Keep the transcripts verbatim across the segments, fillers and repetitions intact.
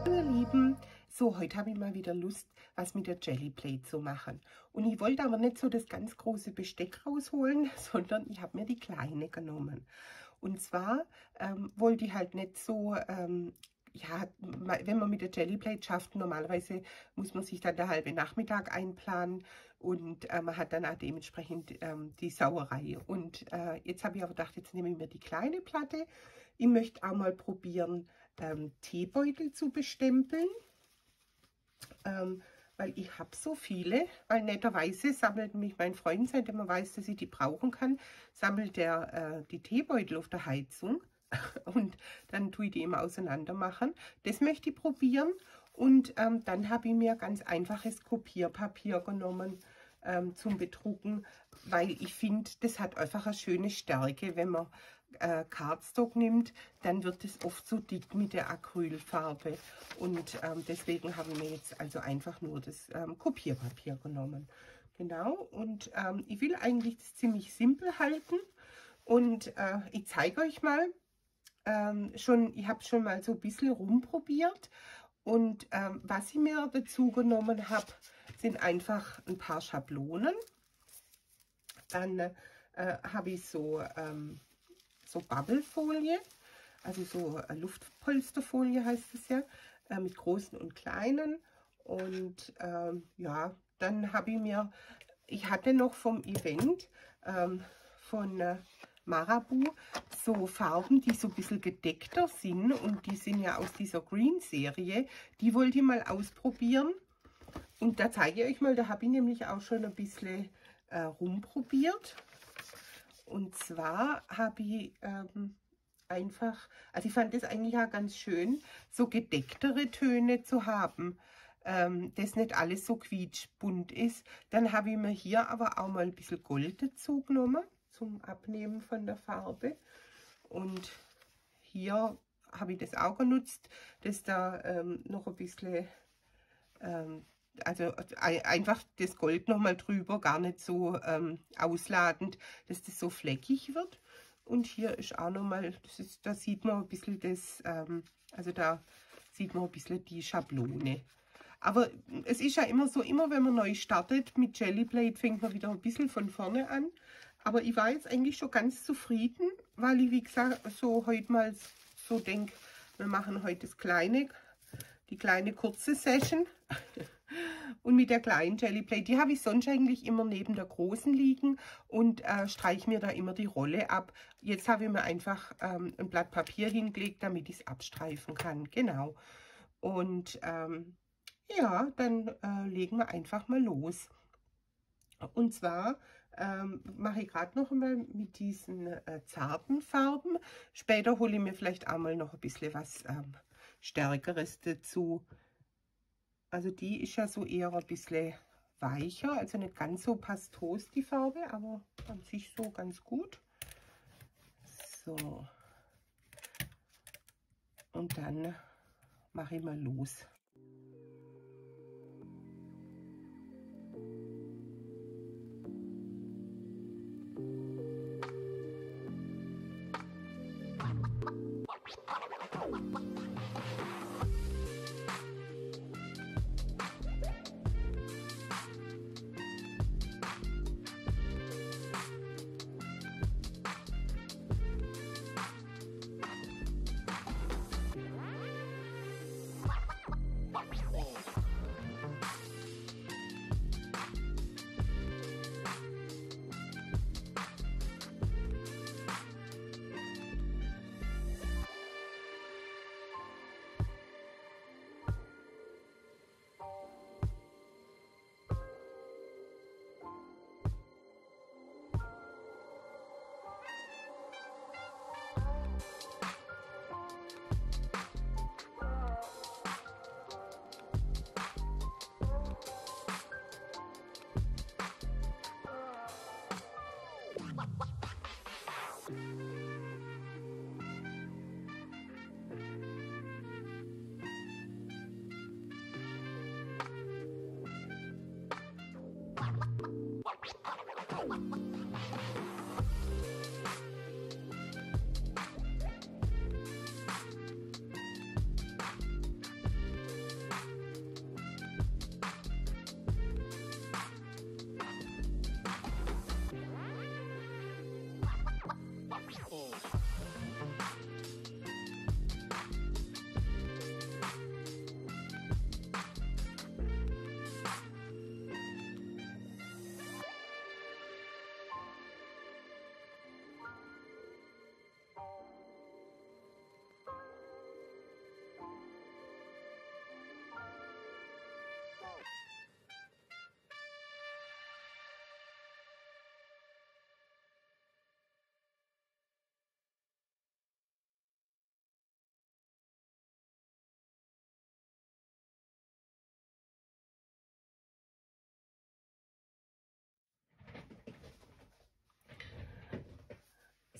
Ihr Lieben, so heute habe ich mal wieder Lust, was mit der Jelly Plate zu machen. Und ich wollte aber nicht so das ganz große Besteck rausholen, sondern ich habe mir die kleine genommen. Und zwar ähm, wollte ich halt nicht so, ähm, ja, wenn man mit der Jelly Plate schafft, normalerweise muss man sich dann der halbe Nachmittag einplanen und äh, man hat dann auch dementsprechend ähm, die Sauerei. Und äh, jetzt habe ich aber gedacht, jetzt nehme ich mir die kleine Platte. Ich möchte auch mal probieren, ähm, Teebeutel zu bestempeln, ähm, weil ich habe so viele, weil netterweise sammelt mich mein Freund, seitdem er weiß, dass ich die brauchen kann, sammelt er äh, die Teebeutel auf der Heizung und dann tue ich die immer auseinander machen. Das möchte ich probieren und ähm, dann habe ich mir ganz einfaches Kopierpapier genommen ähm, zum Bedrucken, weil ich finde, das hat einfach eine schöne Stärke, wenn man äh, Cardstock nimmt, dann wird es oft so dick mit der Acrylfarbe und ähm, deswegen haben wir jetzt also einfach nur das ähm, Kopierpapier genommen. Genau, und ähm, ich will eigentlich das ziemlich simpel halten und äh, ich zeige euch mal, ähm, schon, ich habe schon mal so ein bisschen rumprobiert und ähm, was ich mir dazu genommen habe, sind einfach ein paar Schablonen. Dann äh, habe ich so ähm, so Bubblefolie, also so äh, Luftpolsterfolie heißt es ja, äh, mit großen und kleinen. Und ähm, ja, dann habe ich mir, ich hatte noch vom Event ähm, von äh, Marabu so Farben, die so ein bisschen gedeckter sind und die sind ja aus dieser Green-Serie. Die wollte ich mal ausprobieren. Und da zeige ich euch mal, da habe ich nämlich auch schon ein bisschen äh, rumprobiert. Und zwar habe ich ähm, einfach, also ich fand das eigentlich auch ganz schön, so gedecktere Töne zu haben, ähm, dass nicht alles so quietschbunt ist. Dann habe ich mir hier aber auch mal ein bisschen Gold dazu genommen, zum Abnehmen von der Farbe. Und hier habe ich das auch genutzt, dass da ähm, noch ein bisschen, ähm, also einfach das Gold noch mal drüber, gar nicht so ähm, ausladend, dass das so fleckig wird. Und hier ist auch noch mal, das ist, da sieht man ein bisschen das, ähm, also da sieht man ein bisschen die Schablone. Aber es ist ja immer so, immer wenn man neu startet mit Jelly Plate, fängt man wieder ein bisschen von vorne an. Aber ich war jetzt eigentlich schon ganz zufrieden, weil ich, wie gesagt, so heute mal so denke, wir machen heute das kleine, die kleine kurze Session. Und mit der kleinen Jelly Plate, die habe ich sonst eigentlich immer neben der großen liegen und äh, streiche mir da immer die Rolle ab. Jetzt habe ich mir einfach ähm, ein Blatt Papier hingelegt, damit ich es abstreifen kann. Genau. Und ähm, ja, dann äh, legen wir einfach mal los. Und zwar ähm, mache ich gerade noch mal mit diesen äh, zarten Farben. Später hole ich mir vielleicht auch mal noch ein bisschen was ähm, Stärkeres dazu. Also die ist ja so eher ein bisschen weicher, also nicht ganz so pastos die Farbe, aber an sich so ganz gut. So. Und dann mache ich mal los.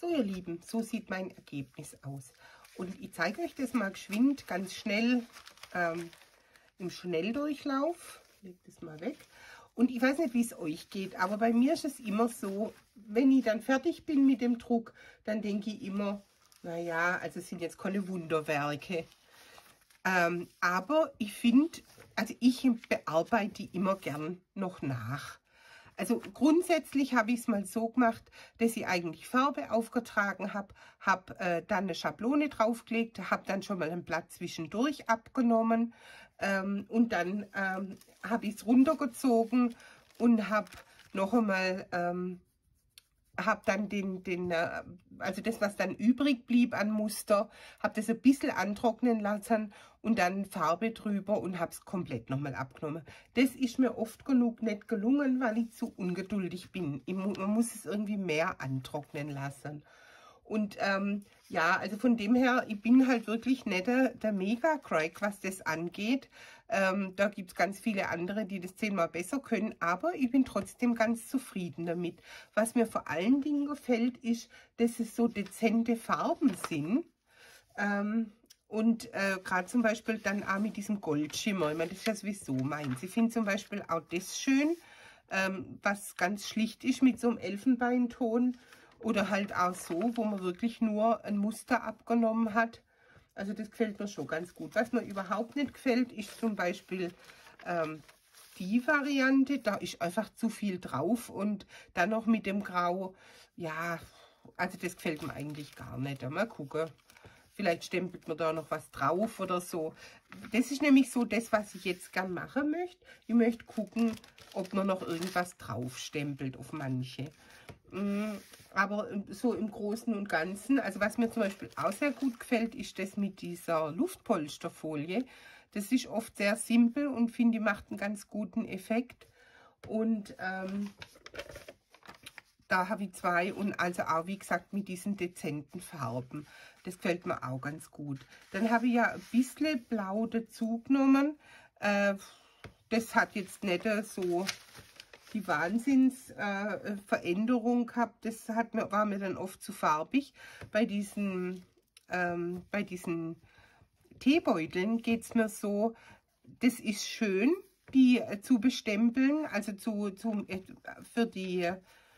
So ihr Lieben, so sieht mein Ergebnis aus. Und ich zeige euch das mal geschwind, ganz schnell ähm, im Schnelldurchlauf. Ich lege das mal weg. Und ich weiß nicht, wie es euch geht, aber bei mir ist es immer so, wenn ich dann fertig bin mit dem Druck, dann denke ich immer, naja, also es sind jetzt keine Wunderwerke. Ähm, aber ich finde, also ich bearbeite die immer gern noch nach. Also grundsätzlich habe ich es mal so gemacht, dass ich eigentlich Farbe aufgetragen habe, habe äh, dann eine Schablone draufgelegt, habe dann schon mal ein Blatt zwischendurch abgenommen ähm, und dann ähm, habe ich es runtergezogen und habe noch einmal, ähm, habe dann den, den äh, also das, was dann übrig blieb an Muster, habe das ein bisschen antrocknen lassen und dann Farbe drüber und habe es komplett nochmal abgenommen. Das ist mir oft genug nicht gelungen, weil ich zu ungeduldig bin. Ich, man muss es irgendwie mehr antrocknen lassen. Und ähm, ja, also von dem her, ich bin halt wirklich nicht der, der Mega-Crack, was das angeht. Ähm, da gibt es ganz viele andere, die das zehnmal besser können, aber ich bin trotzdem ganz zufrieden damit. Was mir vor allen Dingen gefällt, ist, dass es so dezente Farben sind. Ähm, und äh, gerade zum Beispiel dann auch mit diesem Goldschimmer. Ich meine, das ist ja sowieso meins. Ich finde zum Beispiel auch das schön, ähm, was ganz schlicht ist mit so einem Elfenbeinton. Oder halt auch so, wo man wirklich nur ein Muster abgenommen hat. Also das gefällt mir schon ganz gut. Was mir überhaupt nicht gefällt, ist zum Beispiel ähm, die Variante. Da ist einfach zu viel drauf und dann noch mit dem Grau. Ja, also das gefällt mir eigentlich gar nicht. Mal gucken. Vielleicht stempelt man da noch was drauf oder so. Das ist nämlich so das, was ich jetzt gern machen möchte. Ich möchte gucken, ob man noch irgendwas drauf stempelt auf manche. Aber so im Großen und Ganzen, also was mir zum Beispiel auch sehr gut gefällt, ist das mit dieser Luftpolsterfolie. Das ist oft sehr simpel und finde, die macht einen ganz guten Effekt. Und ähm, da habe ich zwei und also auch, wie gesagt, mit diesen dezenten Farben. Das gefällt mir auch ganz gut. Dann habe ich ja ein bisschen Blau dazu genommen. Äh, das hat jetzt nicht so die Wahnsinnsveränderung äh, gehabt. Das hat mir, war mir dann oft zu farbig. Bei diesen, ähm, bei diesen Teebeuteln geht es mir so, das ist schön, die äh, zu bestempeln, also zu, zu, äh, für die,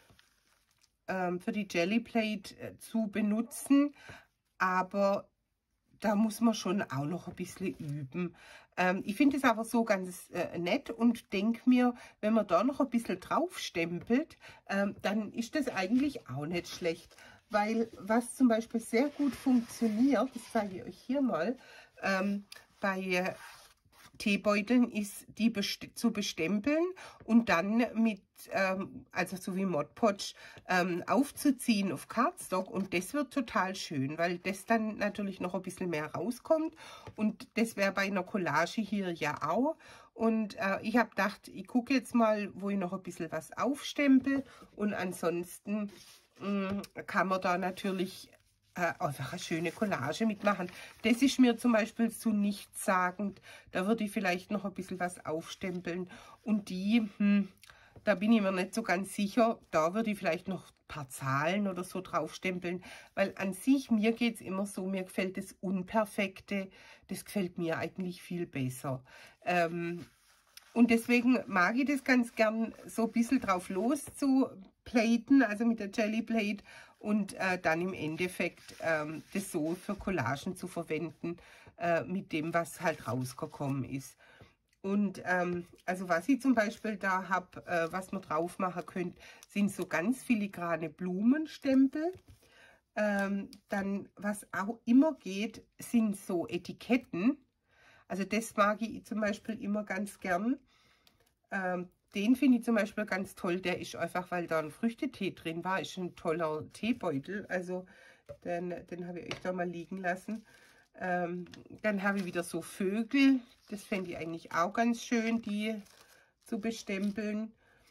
äh, für die Jelly Plate äh, zu benutzen, aber da muss man schon auch noch ein bisschen üben. Ähm, ich finde es aber so ganz äh, nett und denke mir, wenn man da noch ein bisschen drauf stempelt, ähm, dann ist das eigentlich auch nicht schlecht. Weil was zum Beispiel sehr gut funktioniert, das zeige ich euch hier mal, ähm, bei äh, Teebeuteln ist, die best zu bestempeln und dann mit, ähm, also so wie Mod Podge, ähm, aufzuziehen auf Cardstock. Und das wird total schön, weil das dann natürlich noch ein bisschen mehr rauskommt. Und das wäre bei einer Collage hier ja auch. Und äh, ich habe gedacht, ich gucke jetzt mal, wo ich noch ein bisschen was aufstempel. Und ansonsten mh, kann man da natürlich Äh, einfach eine schöne Collage mitmachen. Das ist mir zum Beispiel zu nichtssagend. Da würde ich vielleicht noch ein bisschen was aufstempeln. Und die, hm, da bin ich mir nicht so ganz sicher. Da würde ich vielleicht noch ein paar Zahlen oder so draufstempeln. Weil an sich, mir geht es immer so, mir gefällt das Unperfekte. Das gefällt mir eigentlich viel besser. Ähm, und deswegen mag ich das ganz gern, so ein bisschen drauf los zu platen, also mit der Jelly Plate. Und äh, dann im Endeffekt ähm, das so für Collagen zu verwenden, äh, mit dem, was halt rausgekommen ist. Und ähm, also was ich zum Beispiel da habe, äh, was man drauf machen könnt, sind so ganz filigrane Blumenstempel. Ähm, dann, was auch immer geht, sind so Etiketten. Also das mag ich zum Beispiel immer ganz gern. Ähm, Den finde ich zum Beispiel ganz toll. Der ist einfach, weil da ein Früchtetee drin war, ist ein toller Teebeutel. Also den, den habe ich euch da mal liegen lassen. Ähm, dann habe ich wieder so Vögel. Das fände ich eigentlich auch ganz schön, die zu bestempeln.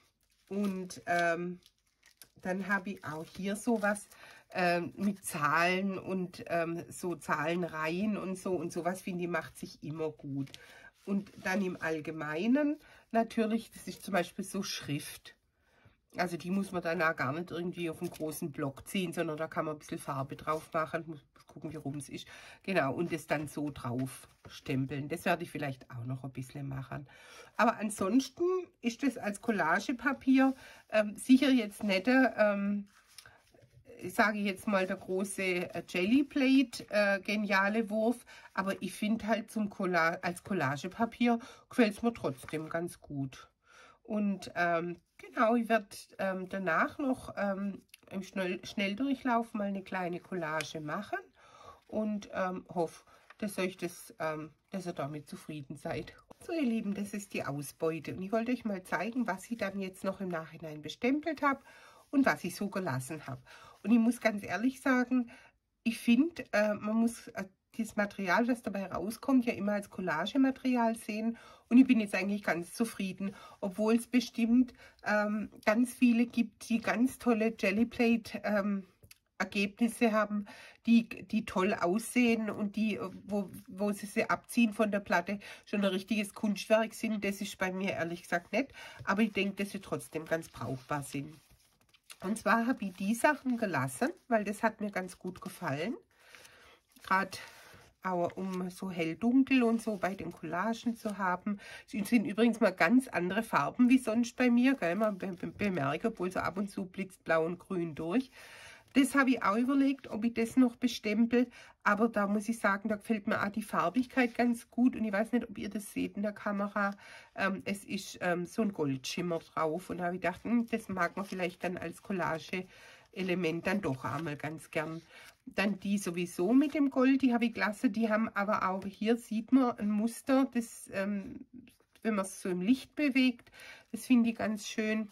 Und ähm, dann habe ich auch hier sowas ähm, mit Zahlen und ähm, so Zahlenreihen und so. Und sowas, finde ich, macht sich immer gut. Und dann im Allgemeinen natürlich, das ist zum Beispiel so Schrift. Also die muss man dann auch gar nicht irgendwie auf einen großen Block ziehen, sondern da kann man ein bisschen Farbe drauf machen. Muss gucken, wie rum es ist. Genau, und das dann so drauf stempeln. Das werde ich vielleicht auch noch ein bisschen machen. Aber ansonsten ist das als Collagepapier ähm, sicher jetzt nicht, ähm, ich sage jetzt mal, der große äh, Jelly Plate äh, geniale Wurf. Aber ich finde halt zum Colla als Collagepapier gefällt es mir trotzdem ganz gut. Und ähm, genau, ich werde ähm, danach noch ähm, im Schnell Schnelldurchlauf mal eine kleine Collage machen und ähm, hoffe, dass euch das, ähm, dass ihr damit zufrieden seid. So ihr Lieben, das ist die Ausbeute und ich wollte euch mal zeigen, was ich dann jetzt noch im Nachhinein bestempelt habe und was ich so gelassen habe. Und ich muss ganz ehrlich sagen, ich finde, äh, man muss äh, das Material, das dabei rauskommt, ja immer als Collagematerial sehen. Und ich bin jetzt eigentlich ganz zufrieden, obwohl es bestimmt ähm, ganz viele gibt, die ganz tolle Jellyplate ähm, Ergebnisse haben, die, die toll aussehen und die, wo, wo sie sie abziehen von der Platte, schon ein richtiges Kunstwerk sind. Das ist bei mir ehrlich gesagt nicht, aber ich denke, dass sie trotzdem ganz brauchbar sind. Und zwar habe ich die Sachen gelassen, weil das hat mir ganz gut gefallen. Gerade auch um so hell-dunkel und so bei den Collagen zu haben. Es sind übrigens mal ganz andere Farben wie sonst bei mir, gell? Man be be bemerkt, obwohl so ab und zu blitzt blau und grün durch. Das habe ich auch überlegt, ob ich das noch bestempel, aber da muss ich sagen, da gefällt mir auch die Farbigkeit ganz gut und ich weiß nicht, ob ihr das seht in der Kamera. Ähm, es ist ähm, so ein Goldschimmer drauf und da habe ich gedacht, hm, das mag man vielleicht dann als Collage-Element dann doch einmal ganz gern. Dann die sowieso mit dem Gold, die habe ich gelassen, die haben aber auch, hier sieht man ein Muster, das, ähm, wenn man es so im Licht bewegt, das finde ich ganz schön.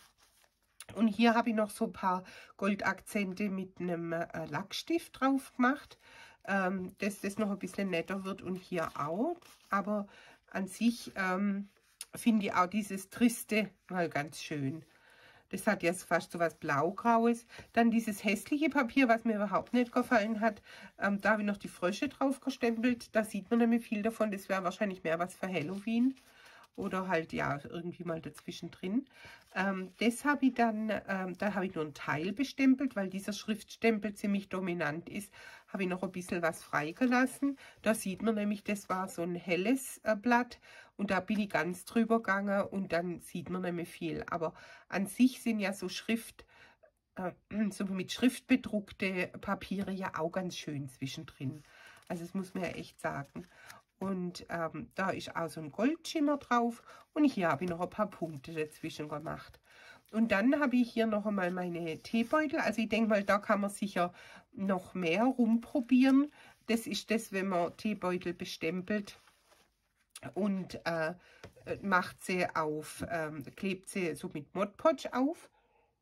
Und hier habe ich noch so ein paar Goldakzente mit einem äh, Lackstift drauf gemacht, ähm, dass das noch ein bisschen netter wird und hier auch. Aber an sich ähm, finde ich auch dieses Triste mal ganz schön. Das hat jetzt fast so was Blaugraues. Dann dieses hässliche Papier, was mir überhaupt nicht gefallen hat. Ähm, da habe ich noch die Frösche drauf gestempelt. Da sieht man nämlich viel davon. Das wäre wahrscheinlich mehr was für Halloween. Oder halt, ja, irgendwie mal dazwischen drin. Ähm, das habe ich dann, ähm, da habe ich nur einen Teil bestempelt, weil dieser Schriftstempel ziemlich dominant ist, habe ich noch ein bisschen was freigelassen. Da sieht man nämlich, das war so ein helles äh, Blatt und da bin ich ganz drüber gegangen und dann sieht man nämlich viel. Aber an sich sind ja so Schrift, äh, so mit Schrift bedruckte Papiere ja auch ganz schön zwischendrin. Also das muss man ja echt sagen. Und ähm, da ist auch so ein Goldschimmer drauf und hier habe ich noch ein paar Punkte dazwischen gemacht. Und dann habe ich hier noch einmal meine Teebeutel. Also ich denke mal, da kann man sicher noch mehr rumprobieren. Das ist das, wenn man Teebeutel bestempelt und äh, macht sie auf, ähm, klebt sie so mit Mod Podge auf.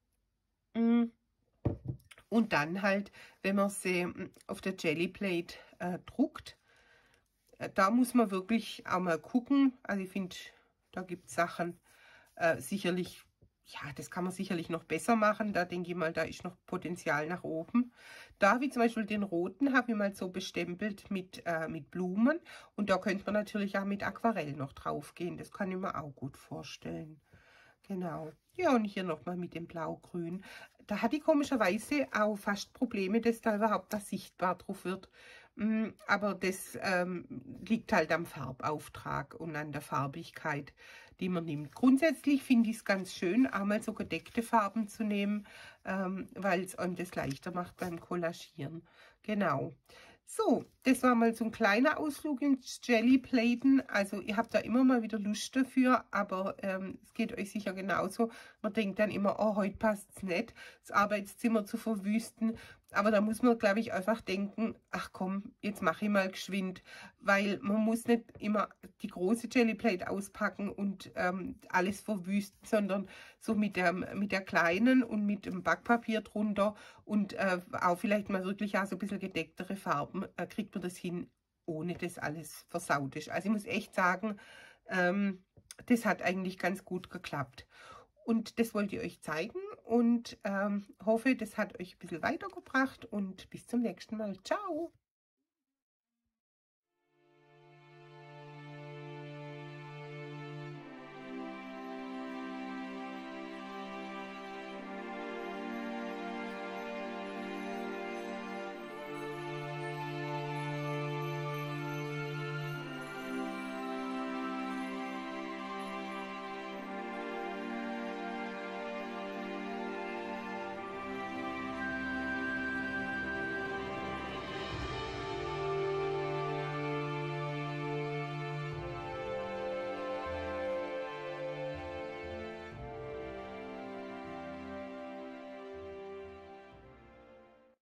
Und dann halt, wenn man sie auf der Jellyplate äh, druckt, da muss man wirklich auch mal gucken. Also ich finde, da gibt es Sachen äh, sicherlich, ja, das kann man sicherlich noch besser machen. Da denke ich mal, da ist noch Potenzial nach oben. Da, wie zum Beispiel den roten, habe ich mal so bestempelt mit, äh, mit Blumen. Und da könnte man natürlich auch mit Aquarell noch drauf gehen. Das kann ich mir auch gut vorstellen. Genau. Ja, und hier nochmal mit dem Blau-Grün. Da hatte ich komischerweise auch fast Probleme, dass da überhaupt was sichtbar drauf wird. Aber das ähm, liegt halt am Farbauftrag und an der Farbigkeit, die man nimmt. Grundsätzlich finde ich es ganz schön, auch mal so gedeckte Farben zu nehmen, ähm, weil es einem das leichter macht beim Collagieren. Genau. So, das war mal so ein kleiner Ausflug ins Jellyplaten. Also ihr habt da immer mal wieder Lust dafür, aber ähm, es geht euch sicher genauso. Man denkt dann immer, oh, heute passt es nicht, das Arbeitszimmer zu verwüsten. Aber da muss man, glaube ich, einfach denken, ach komm, jetzt mache ich mal geschwind, weil man muss nicht immer die große Jellyplate auspacken und ähm, alles verwüsten, sondern so mit der, mit der kleinen und mit dem Backpapier drunter und äh, auch vielleicht mal wirklich auch so ein bisschen gedecktere Farben, äh, kriegt man das hin, ohne dass alles versaut ist. Also ich muss echt sagen, ähm, das hat eigentlich ganz gut geklappt. Und das wollte ich euch zeigen und ähm, hoffe, das hat euch ein bisschen weitergebracht und bis zum nächsten Mal. Ciao!